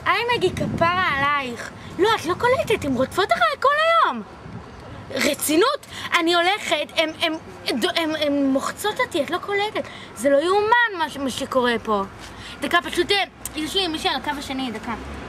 היי מגי, כפרה עלייך. לא, את לא קולטת, הן רודפות אחרי כל היום. רצינות, אני הולכת, הן מוחצות אותי, את לא קולטת. זה לא יאומן מה שקורה פה. דקה, פשוט, יש לי מישהי על הקו השני, דקה.